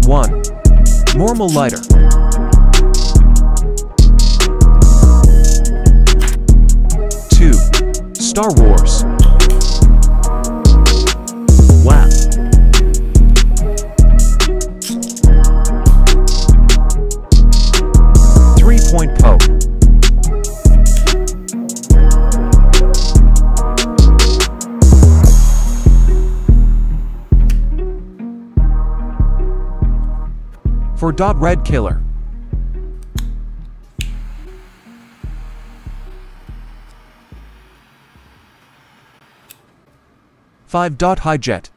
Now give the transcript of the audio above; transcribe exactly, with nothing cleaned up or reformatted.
one. Normal lighter. two. Star Wars. Wow. three-point poke. For dot red killer. five dot high jet.